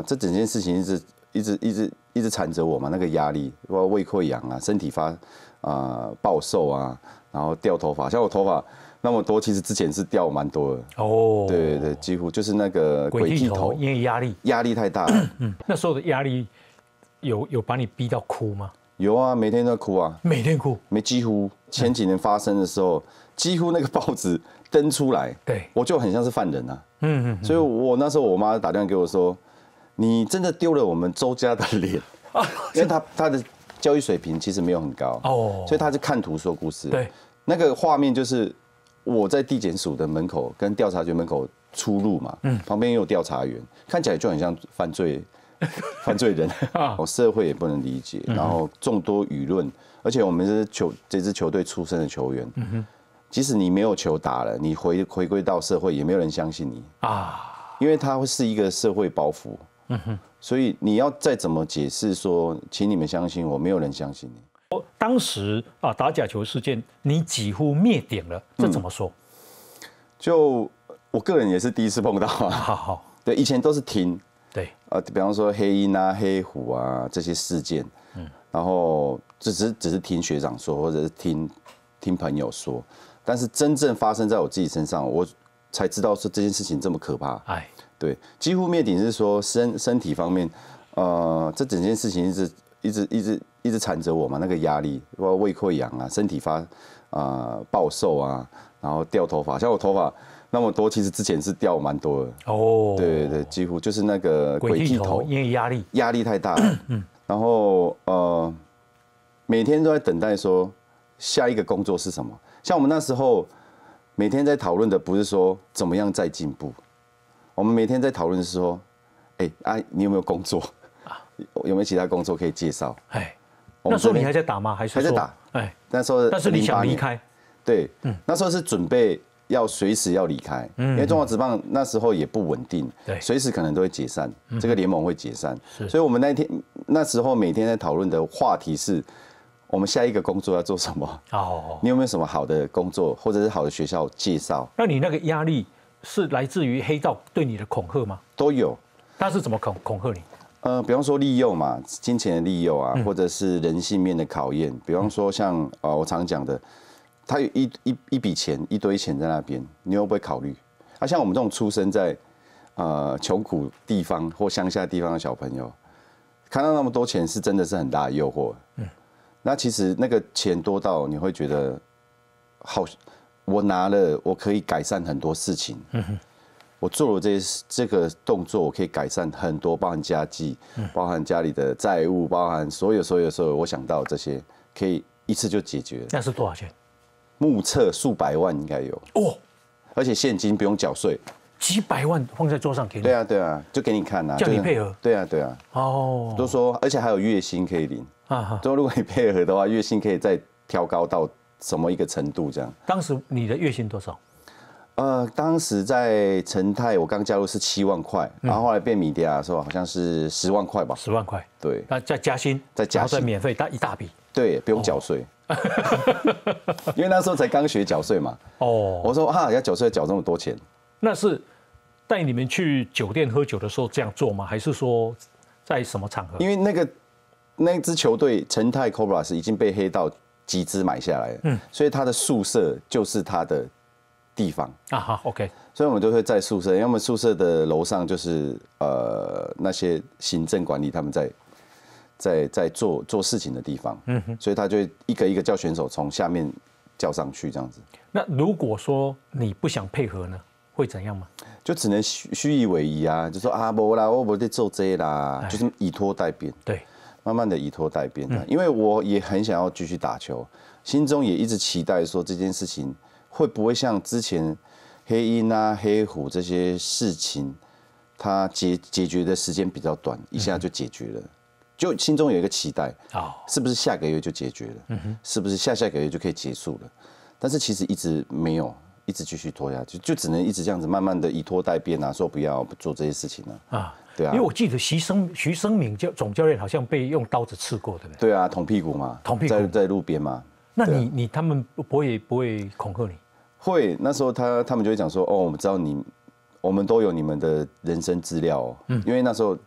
这整件事情一直缠着我嘛，那个压力，包括胃溃疡啊，身体暴瘦啊，然后掉头发，像我头发那么多，其实之前是掉蛮多的。哦，对，几乎就是那个鬼剃头， 因为压力太大了。 那时候的压力有把你逼到哭吗？ 有啊，每天都在哭啊， 每天哭。 几乎前几年发生的时候，几乎那个报纸登出来， 对， 我就很像是犯人啊。所以我那时候我妈打电话给我说，你真的丢了我们周家的脸，因为她的教育水平其实没有很高哦，所以她是看图说故事。 对， 那个画面就是我在地检署的门口跟调查局门口出入嘛，旁边也有调查员，看起来就很像犯罪人，社会也不能理解，然后众多舆论，而且我们是这支球队出身的球员，即使你没有球打了，你回归到社会，也没有人相信你啊，因为它会是一个社会包袱，所以你要再怎么解释说，请你们相信我，没有人相信你。 当时打假球事件，你几乎灭顶了，这怎么说？ 就我个人也是第一次碰到啊。 好， 对，以前都是听， 对， 比方说黑鹰啊、黑虎啊这些事件，然后只是听学长说，或者是听朋友说，但是真正发生在我自己身上，我才知道说这件事情这么可怕。对，几乎灭顶是说身体方面，这整件事情一直缠着我嘛，那个压力，包括胃溃疡啊，身体暴瘦啊，然后掉头发，像我头发那么多，其实之前是掉蛮多的。哦，对，几乎就是那个鬼剃头， 因为压力太大了。然后每天都在等待说下一个工作是什么。像我们那时候每天在讨论的不是说怎么样再进步，我们每天在讨论是说，你有没有工作？有没有其他工作可以介绍？ 那时候你还在打吗？还在打？那时候但是你想离开？ 对，那时候是准备要随时要离开，因为中华职棒那时候也不稳定，随时可能都会解散，这个联盟会解散，所以我们那时候每天在讨论的话题是，我们下一个工作要做什么？你有没有什么好的工作或者是好的学校介绍？ 那你那个压力是来自于黑道对你的恐吓吗？ 都有。 他是怎么恐吓你？ 比方说利诱嘛，金钱的利诱啊，或者是人性面的考验。比方说像我常讲的，他有一笔钱，一堆钱在那边，你会不会考虑？像我们这种出生在穷苦地方或乡下地方的小朋友，看到那么多钱，是真的是很大的诱惑。那其实那个钱多到你会觉得，好，我拿了，我可以改善很多事情。我做了这个动作，我可以改善很多，包含家计，包含家里的债务，包含所有我想到这些，可以一次就解决。 那是多少钱？ 目测数百万应该有哦，而且现金不用缴税， 几百万放在桌上给你。 对啊，就给你看啊， 叫你配合。 对啊。哦，都说，而且还有月薪可以领啊。说如果你配合的话，月薪可以再调高到什么一个程度这样。 当时你的月薪多少？ 当时在成泰，我刚加入是7万块，然后后来变米迪亚的时候，好像是10万块吧。 10万块， 对。 那再加薪，然后再免费一大笔。 对，不用缴税，因为那时候才刚学缴税嘛。哦。我说要缴税缴这么多钱。 那是带你们去酒店喝酒的时候这样做吗？还是说在什么场合？ 因为那支球队成泰 Cobras 已经被黑道集资买下来了，所以他的宿舍就是他的地方好 ，OK， 所以我们都会在宿舍，因为我们宿舍的楼上就是那些行政管理他们在做事情的地方，所以他就一个一个叫选手从下面叫上去这样子。 那如果说你不想配合呢，会怎样吗？ 就只能虚以为意啊，就说没啦，我不在做这啦，就是以拖代变， 对， 慢慢的以拖代变，因为我也很想要继续打球，心中也一直期待说这件事情。会不会像之前黑鹰啊、黑虎这些事情，它解决的时间比较短，一下就解决了，就心中有一个期待，是不是下个月就解决了？是不是下个月就可以结束了？但是其实一直没有，一直继续拖下去，就只能一直这样子，慢慢的以拖代变啊，说不要做这些事情了。对啊， 因为我记得徐生敏总教练好像被用刀子刺过，对不对？ 对啊，捅屁股嘛，在路边嘛。 那他们不会恐吓你？ 会，那时候他们就会讲说，我们知道我们都有你们的人生资料因为那时候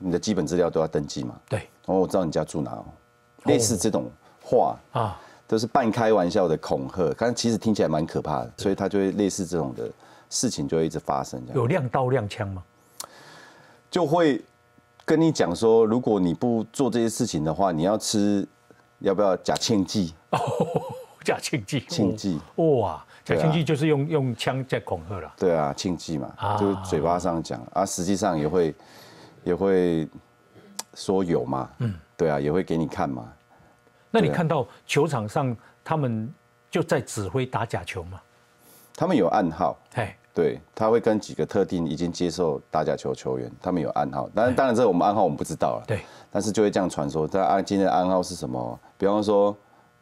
你的基本资料都要登记嘛。 对。 然后我知道你家住哪哦，类似这种话啊，都是半开玩笑的恐吓，但其实听起来蛮可怕的，所以他就会类似这种的事情就会一直发生。 有亮刀亮枪吗？ 就会跟你讲说，如果你不做这些事情的话，你要吃，要不要假庆忌？ 哦，假庆忌， 庆忌， 哇，假庆忌就是用枪在恐吓了。 对啊，庆忌嘛，就是嘴巴上讲啊，实际上也会说有嘛，对啊，也会给你看嘛。 那你看到球场上他们就在指挥打假球吗？ 他们有暗号， 哎， 对，他会跟几个特定已经接受打假球球员，他们有暗号。当然这我们暗号我们不知道了， 对，但是就会这样传说。今天的暗号是什么？比方说，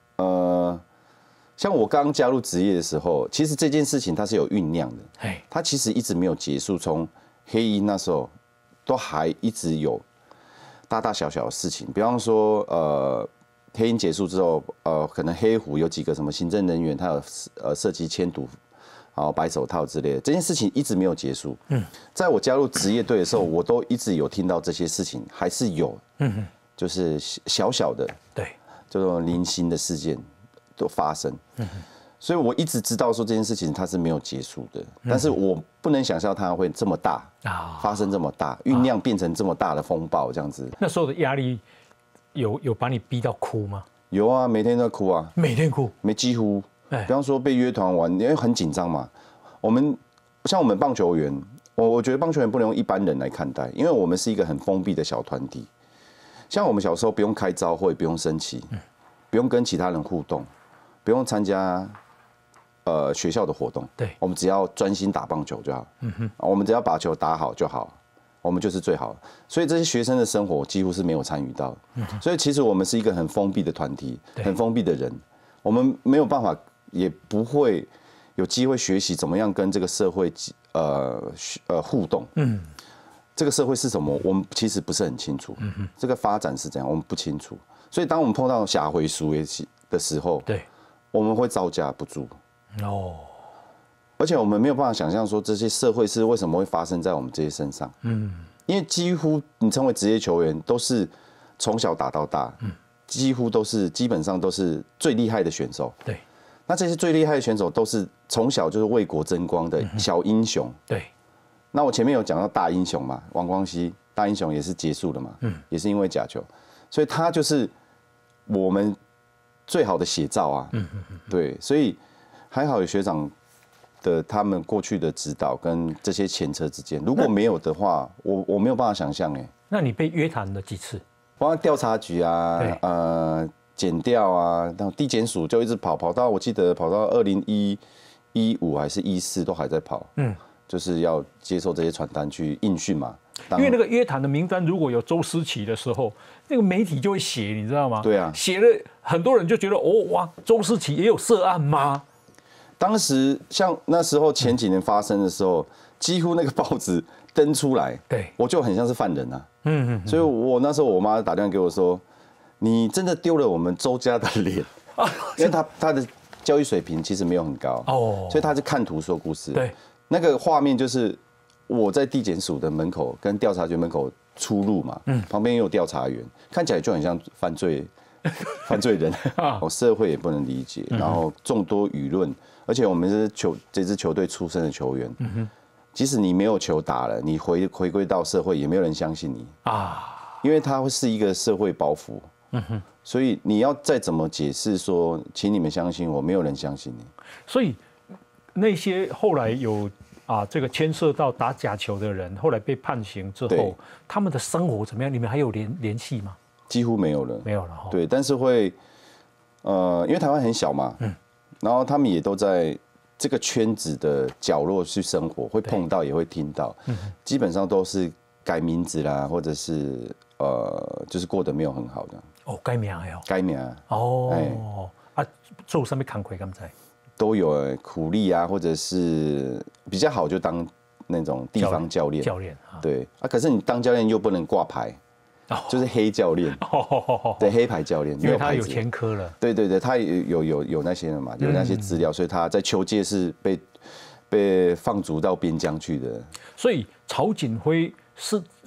像我刚加入职业的时候，其实这件事情它是有酝酿的，它其实一直没有结束。从黑鹰那时候都还一直有大大小小的事情，比方说黑鹰结束之后，可能黑虎有几个什么行政人员，他有涉及签赌，然后白手套之类的，这件事情一直没有结束。在我加入职业队的时候，我都一直有听到这些事情，还是有，就是小小的， 对， 这种零星的事件都发生。所以我一直知道说这件事情它是没有结束的，但是我不能想象它会这么大发生这么大，酝酿变成这么大的风暴这样子。 那时候的压力有把你逼到哭吗？ 有啊，每天都在哭啊， 每天哭， 几乎。比方说被约团玩，因为很紧张嘛。像我们棒球员，我觉得棒球员不能用一般人来看待，因为我们是一个很封闭的小团体。像我们小时候不用开朝会，不用升旗，不用跟其他人互动，不用参加学校的活动， 对， 我们只要专心打棒球就好。我们只要把球打好就好，我们就是最好。所以这些学生的生活几乎是没有参与到。所以其实我们是一个很封闭的团体，很封闭的人，我们没有办法，也不会有机会学习怎么样跟这个社会互动。这个社会是什么？我们其实不是很清楚。这个发展是怎样，我们不清楚。所以当我们碰到下回书的时候， 对， 我们会招架不住。 哦， 而且我们没有办法想象说这些社会是为什么会发生在我们这些身上。因为几乎你成为职业球员都是从小打到大，基本上都是最厉害的选手。 对， 那这些最厉害的选手都是从小就是为国争光的小英雄。 对， 那我前面有讲到大英雄嘛，王光熙大英雄也是结束了嘛，也是因为假球，所以他就是我们最好的写照啊。对，所以还好有学长的他们过去的指导跟这些前车之鉴，如果没有的话，我没有办法想象。 那你被约谈了几次？ 包括调查局啊，检调啊，然后地检署就一直跑到，我记得跑到2015还是14都还在跑。就是要接受这些传单去应讯嘛。 因为那个约谈的名单如果有周思齐的时候，那个媒体就会写，你知道吗？ 对啊， 写了很多人就觉得哇，周思齐也有涉案吗？ 当时像那时候前几年发生的时候，几乎那个报纸登出来， 对， 我就很像是犯人啊。所以我那时候我妈打电话给我说：“你真的丢了我们周家的脸。”因为他的教育水平其实没有很高所以他是看图说故事。 对， 那个画面就是我在地检署的门口跟调查局门口出入嘛，旁边也有调查员，看起来就很像犯罪人。社会也不能理解，然后众多舆论，而且我们是这支球队出身的球员，即使你没有球打了，你回归到社会，也没有人相信你因为它会是一个社会包袱。所以你要再怎么解释说，请你们相信我，没有人相信你。 所以那些后来有这个牵涉到打假球的人，后来被判刑之后，他们的生活怎么样？你们还有联系吗？ 几乎没有了， 没有了。 对，但是会因为台湾很小嘛，然后他们也都在这个圈子的角落去生活，会碰到也会听到，基本上都是改名字啦，或者是就是过得没有很好的。 改名做什么工作？刚才都有苦力啊，或者是比较好就当那种地方教练。对可是你当教练又不能挂牌，就是黑教练。对，黑牌教练， 因为他有前科了。 对，他有那些人嘛，有那些资料，所以他在球界是被放逐到边疆去的。 所以曹锦辉是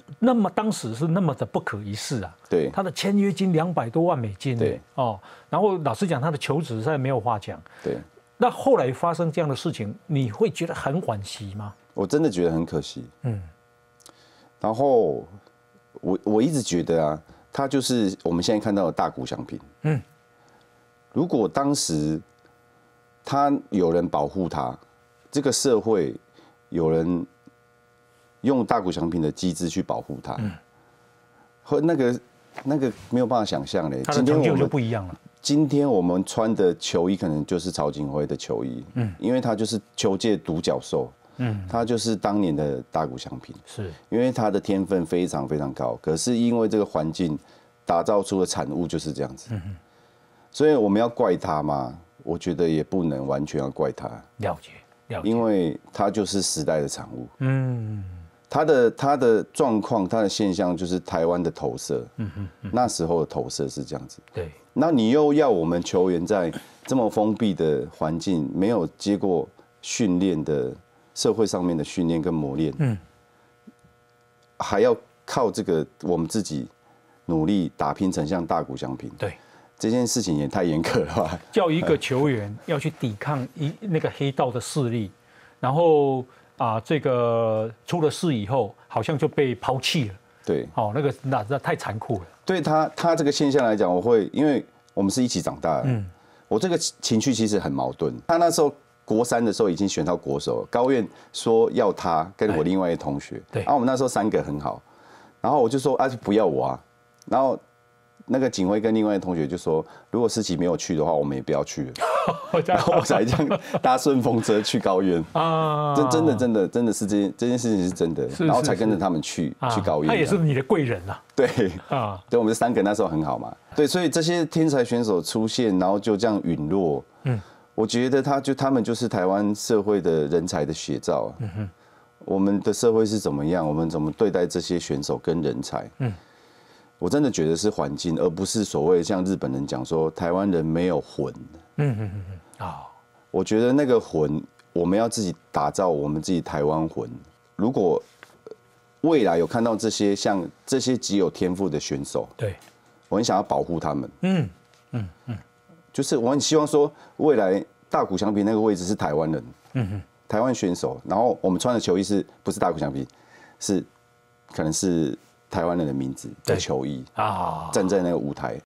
那么当时是那么的不可一世啊。 对， 他的签约金200多万美金， 对哦，然后老实讲，他的求职实在没有话讲。 对， 那后来发生这样的事情，你会觉得很惋惜吗？ 我真的觉得很可惜。然后我一直觉得啊，他就是我们现在看到的大谷翔平。如果当时他有人保护他，这个社会有人用大谷翔平的机制去保护他，和那个没有办法想象嘞。 他的成就就不一样了。 今天我们穿的球衣可能就是曹景辉的球衣，因为他就是球界独角兽，他就是当年的大谷翔平， 是因为他的天分非常非常高，可是因为这个环境打造出的产物就是这样子，所以我们要怪他吗？我觉得也不能完全要怪他， 了解， 因为他就是时代的产物，他的状况，他的现象就是台湾的投射，那时候的投射是这样子， 对。 那你又要我们球员在这么封闭的环境，没有接过训练的社会上面的训练跟磨练，还要靠这个我们自己努力打拼成像大谷翔平， 对， 这件事情也太严苛了吧？ 叫一个球员要去抵抗那个黑道的势力，然后这个出了事以后，好像就被抛弃了。 对， 那太残酷了。 对他这个现象来讲，因为我们是一起长大的，我这个情绪其实很矛盾。他那时候国3的时候已经选到国手，高院说要他跟我另外一个同学， 对， 我们那时候3个很好，然后我就说不要我啊，然后那个警卫跟另外一个同学就说，如果思琪没有去的话，我们也不要去了。然后我才这样搭顺风车去高院啊，真的是这件事情是真的，然后才跟着他们去高院。 他也是你的贵人啊。 对啊，对，我们3个那时候很好嘛。对，所以这些天才选手出现，然后就这样陨落。我觉得他们就是台湾社会的人才的写照。我们的社会是怎么样？我们怎么对待这些选手跟人才？我真的觉得是环境，而不是所谓像日本人讲说台湾人没有魂。我觉得那个魂，我们要自己打造我们自己台湾魂。如果未来有看到这些极有天赋的选手， 对， 我很想要保护他们。就是我很希望说，未来大谷翔平那个位置是台湾人，台湾选手，然后我们穿的球衣不是大谷翔平，可能是台湾人的名字的球衣站在那个舞台，